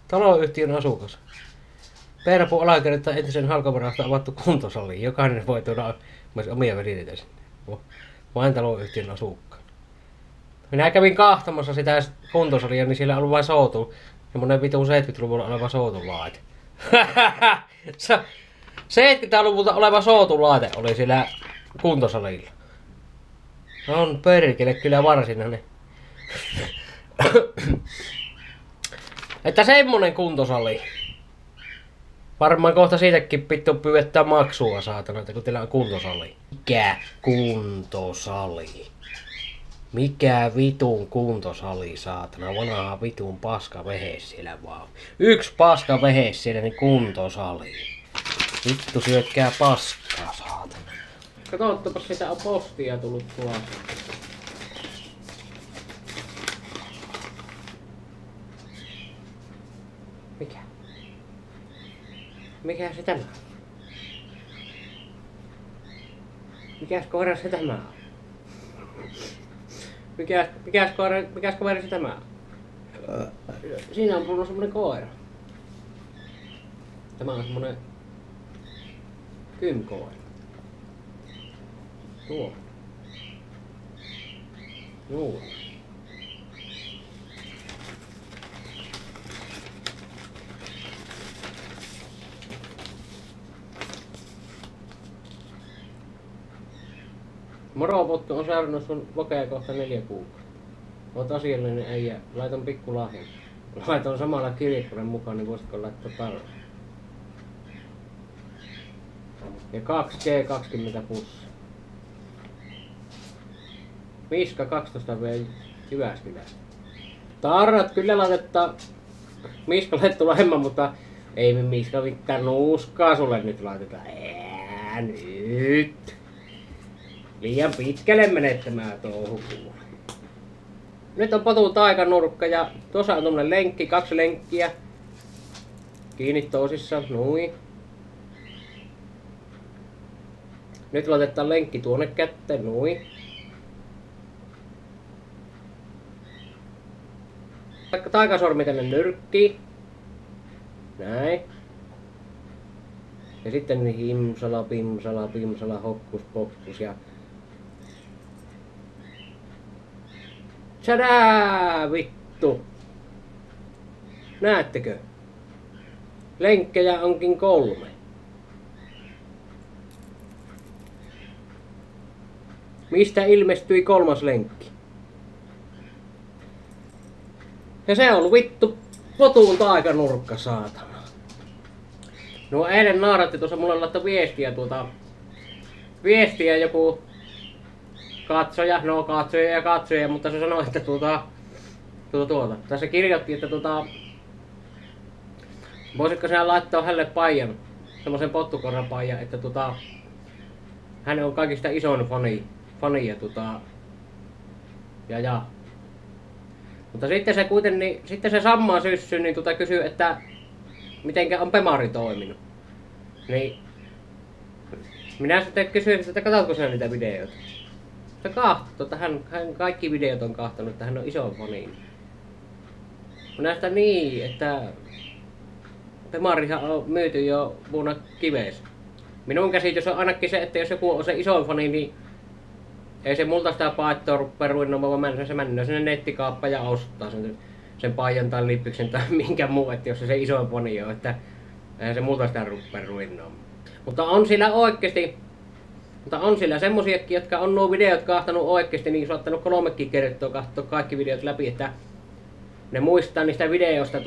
Taloyhtiön asukas. Peerapuu alakerta entisen halkovarasta avattu kuntosali. Jokainen voi tuoda myös omia välineitä sinne. Vain taloyhtiön asukkaan. Minä kävin kahtamassa sitä kuntosalia, niin siellä oli vain soutu. Semmonen vitun 70-luvulla oleva soutulaite. 70-luvulta oleva soutulaite oli siellä kuntosalilla. On perkele kyllä varsinainen. Että semmonen kuntosali. Varmaan kohta siitäkin pitää pyydetään maksua saatana, että kun teillä on kuntosali. Mikä kuntosali? Mikä vitun kuntosali saatana? Vanha vitun paska vehes siellä vaan. Yksi paska vehes siellä, niin kuntosali. Vittu syökkää paskaa saatana. Katsottapas sitä on postia tullut tuolla. Mikä? Mikä se tämä on? Mikäs koira se tämä on? Mikäs koira se tämä on? Siinä on tullut semmonen koira. Tämä on semmonen kymkoira. Tuo. Joo. Moropottu on seurannut sun vokea kohta 4 kuukautta. Oot asiallinen äijä. Laitan pikku lahjan. Laitan samalla kirjekuoren mukaan, niin voisitko laittaa tarve. Ja 2G20 pussi. Miska 12V Jyväskylästä. Tarrat kyllä laitetta Miskalle tulema, mutta ei me Miska vikkaan nuuskaa sulle nyt laiteta. Nyt. Liian pitkälle menee tämä touhu. Nyt on potu taikanurkka ja tuossa on tommonen lenkki, 2 lenkkiä. Kiinni toisissa, noin. Nyt laitetaan lenkki tuonne kätteen, noin. Taikasormi tänne nyrkkiin. Näin. Ja sitten niin himsala, pimsala, pimsala, hokkus, pokkus ja... Tsadaa, vittu! Näettekö? Lenkkejä onkin 3. Mistä ilmestyi 3. lenkki? Ja se on vittu potun taikanurkka, saatana. No eilen naaratti tuossa mulle laittoi viestiä joku katsoja, no katsoja, mutta se sanoi, että tässä kirjoitti, että voisitko sinä laittaa hänelle paijan, semmosen pottukorrapaijan, että hän on kaikista isoin fani ja. Mutta sitten se kuitenkin, sitten se Sammaa syssy, niin kysyy, että mitenkä on Pemari toiminut. Niin minä sitten kysyin, että katsotko sinä niitä videoita? Se kahtoo, että hän kaikki videot on kahtonut, että hän on iso fani. Minä sitä niin, että Pemarihan on myyty jo vuonna kiveessä. Minun käsitys on ainakin se, että jos joku on se iso fani, niin ei se multa sitä paettoa rupea ruinnomaan, vaan se mennään sinne nettikaappaan ja ostaa sen paijan tai lippiksen tai minkä muu, että jos se iso fani on, että eihän se multa sitä rupea ruinnomaan. Mutta on sillä semmosiakin, jotka on nuo videot kahtanut oikeesti, niin saattanut 3 kertaa katsoa kaikki videot läpi, että ne muistaa niistä videoista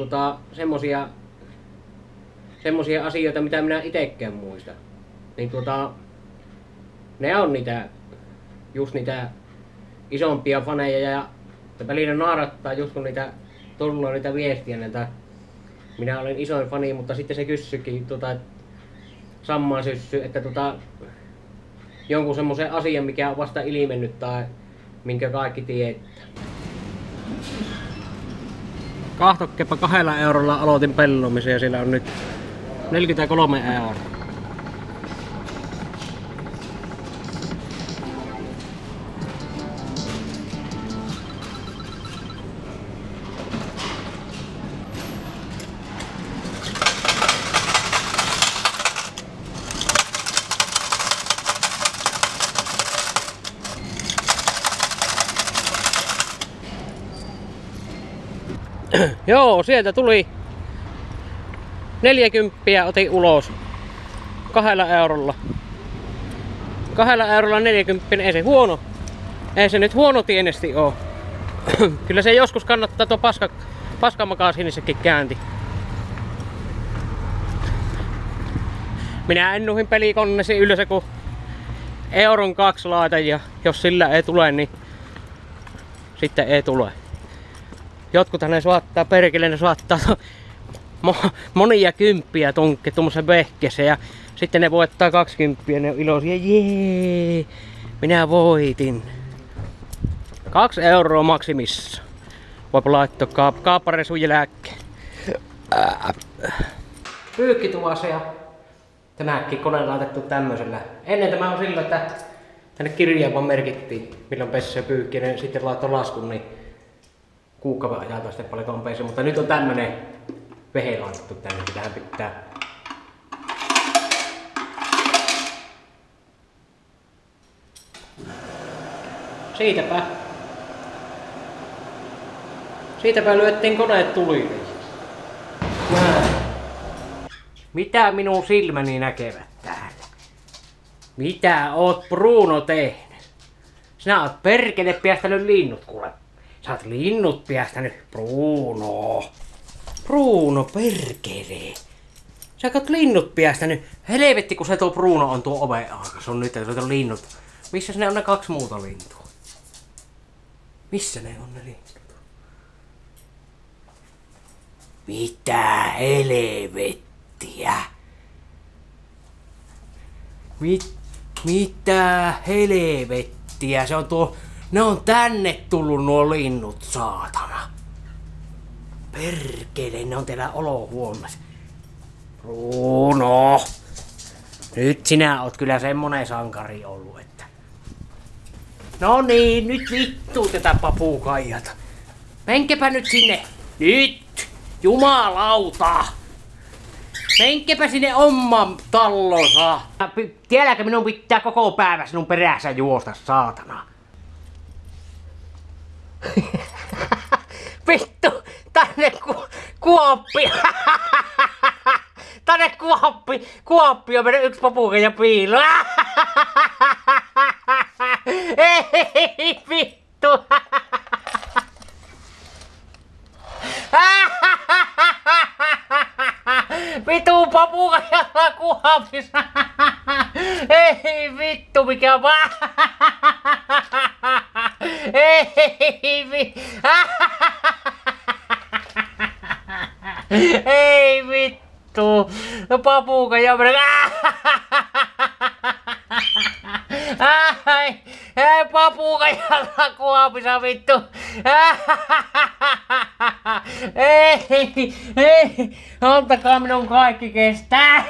semmosia asioita, mitä minä itekään muista. Niin ne on just niitä isompia faneja ja välillä naarattaa just kun tullut niitä viestiä näitä. Minä olen isoin fani, mutta sitten se kysyikin Sammaa syssy, että jonkun semmoisen asian, mikä on vasta ilmennyt tai minkä kaikki tietää. Kahtokkepa 2 eurolla aloitin pellomisen ja siellä on nyt 43 euroa. Joo, sieltä tuli 40 otin ulos. 2 eurolla. 2 eurolla 40, ei se huono. Ei se nyt huono tienesti oo. Kyllä se joskus kannattaa tuo paskamakasiinissakin käänti. Minä ennuhin pelikonnesi yleensä kun 1,2 euron laitan ja jos sillä ei tule, niin sitten ei tule. Jotkuthan ne saattaa perkele, ne saattaa monia kymppiä tonkke tuommoisen vehkessä ja sitten ne voittaa 20 ja ne on iloisia. Jee, minä voitin. 2 euroa maksimissa. Voipa laittaa kaapparesun jälkeen. Pyykkituvassa ja tänäänkin kone laitettu tämmöisellä. Ennen tämä on sillä, että tänne kirjaan vaan merkittiin milloin pessee pyykki ja sitten laittoi laskun, niin kuukauden ajalta sitten paljon on pessee. Mutta nyt on tämmönen vehe laitettu tänne, tähän pitää. Siitäpä lyöttiin koneet tuliin. Mitä minun silmäni näkevät täällä? Mitä oot Bruno tehnyt? Sinä oot perkele päästänyt linnut kuule. Sä oot linnut päästänyt Bruno. Bruno perkele. Sä oot linnut päästänyt. Helvetti kun se tuo Bruno on tuo oven aukas. On nyt se on linnut. Missä ne on ne 2 muuta lintua? Missä ne on ne linnut? Mitä helvettiä? Mitä helvettiä? Se on tuo... Ne on tänne tullut nuo linnut, saatana. Perkele, ne on teillä olohuoneessa. Bruno! Nyt sinä oot kyllä semmonen sankari ollut, että... No niin, nyt vittuu tätä papukaijata. Menkepä nyt sinne. Nyt! Jumalauta! Menkepä sinne oman tallonsa. Tiedätkö minun pitää koko päivä sinun perässä juosta, saatana. Vittu! Tänne Kuoppi! Tänne Kuoppi on mennyt 1 papukaija piiloon. Ei vittu! Vitu papukaijalla Kuopissa! Ei vittu mikä vaan! Ei vittu! No papukaija ei papukaijalla Kuopissa vittu! Ei! Antakaa minun kaikki kestää!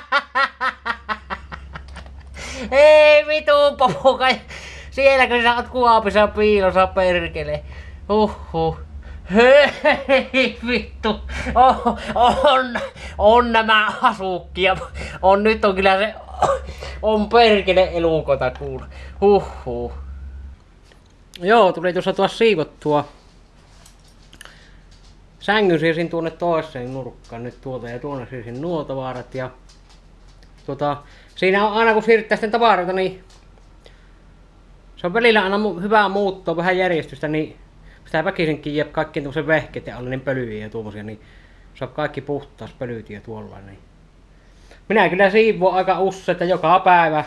Ei vitu papukaija! Sielläkö sä oot Kuopissa piilossa perkele? Hei vittu! On nämä asukkia. Nyt on kyllä se... On perkele elukota kuule. Joo, tuli tuossa siivottua. Sängyn siirsin tuonne toiseen nurkkaan nyt tuolta ja tuonne siirsin nuo tavarat ja... Siinä on aina kun siirryttää sitten tavaroita niin... Se on välillä aina hyvä muuttaa vähän järjestystä niin... Sitä väkisinkin jää kaikkien tuollaisen vehkeiden alle niin pölyjä ja tuommoisia niin... Saa kaikki puhtaas pölyt ja tuolla niin... Minä kyllä siivoon aika usein, joka päivä.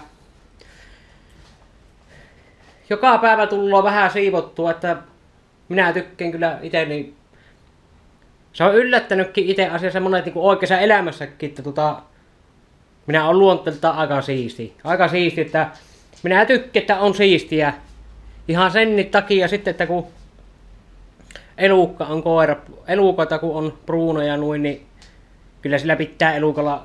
Joka päivä tullaan vähän siivottua, että minä tykkään kyllä itse niin... Se on yllättänytkin itse asiassa monet niin oikeassa elämässäkin, että minä olen luonteeltaan aika siisti. Aika siisti, että minä tykkään, että on siistiä. Ihan sen takia sitten, että kun elukka on koira, elukoita kun on Bruno ja noin, niin kyllä sillä pitää elukalla...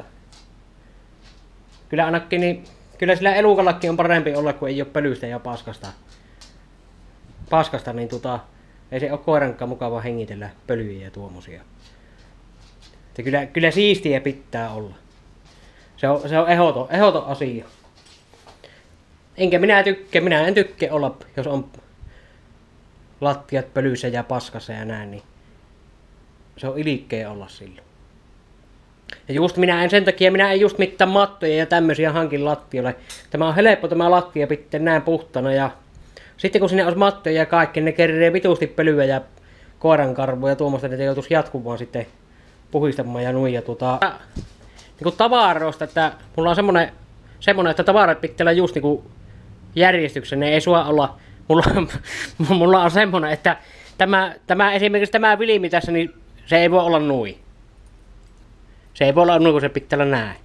Kyllä ainakin niin, kyllä sillä elukallakin on parempi olla, kun ei ole pölystä ja paskasta niin ei se ole koirankaan mukava hengitellä pölyjä ja tuommoisia. Että kyllä siistiä pitää olla. Se on ehdoton asia. Enkä minä en tykkää olla, jos on lattiat pölyssä ja paskassa ja näin, niin se on ilkeä olla silloin. Ja just minä en just mitään mattoja ja tämmösiä hankin lattialle. Tämä on helppo tämä lattia pitää näin puhtana ja sitten kun sinne olisi mattoja ja kaikki, ne kerree vitusti pölyä ja koirankarvoja ja tuommoista, että joutuisi jatkumaan sitten puhistamaan ja nuija niinku tavaroista, että mulla on semmonen, että tavarat pitää olla just niinku järjestyksessä, ne ei sua olla, mulla on semmonen, että esimerkiksi tämä vilimi tässä, niin se ei voi olla nui. Se ei voi olla nui, kun se pitää olla näin.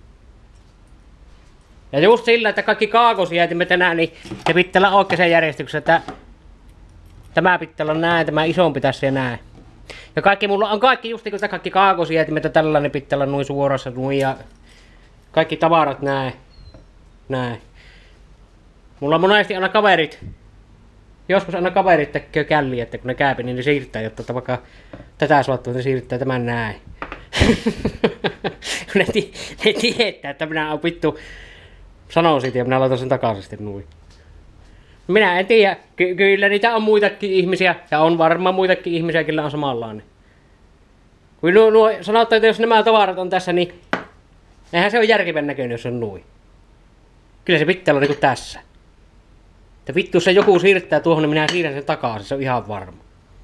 Ja just sillä, että kaikki kaakosjäätimet ja nää, niin ne pitää olla oikeassa järjestyksessä, että tämä pitää olla näin, tämä isompi tässä ja näin. Ja mulla on kaikki just niin kuin kaikki kaakosjäätimet ja tällainen pitää olla noin suorassa noin ja kaikki tavarat näin. Näin. Mulla on monesti aina joskus aina kaverit tekee källiä, että kun ne käypi, niin ne siirtää, jotta vaikka tätä suottua, ne siirtää tämän näin. ne tietää, että minä olen vittu sanon siitä ja minä laitan sen takaisin sitten nuin. Minä en tiedä, kyllä niitä on muitakin ihmisiä, ja on varmaan muitakin ihmisiä, kyllä on samanlainen. Kun sanotaan, että jos nämä tavarat on tässä, niin eihän se ole järkevän näköinen, jos on nuin. Kyllä se pitää olla niin kuin tässä. Että vittu, jos se joku siirtää tuohon, niin minä siirrän sen takaisin, se on ihan varma.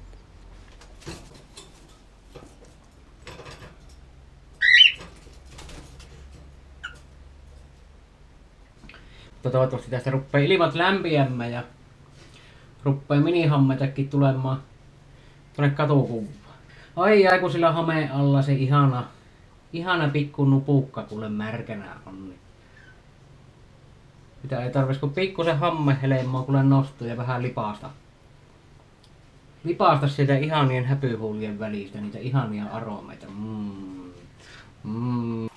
Toivottavasti tästä ruppee ilmat lämpiämään ja ruppee minihammetakin tulemaan tuonne katukuvaan. Ai kun sillä hameen alla se ihana pikku nupukka kuule märkänä on. Niin. Mitä ei tarvis kun pikkusen hammehelmaa kuule nostaa ja vähän lipaasta. Lipaasta sieltä ihanien häpyhuulien välistä niitä ihania aromeita.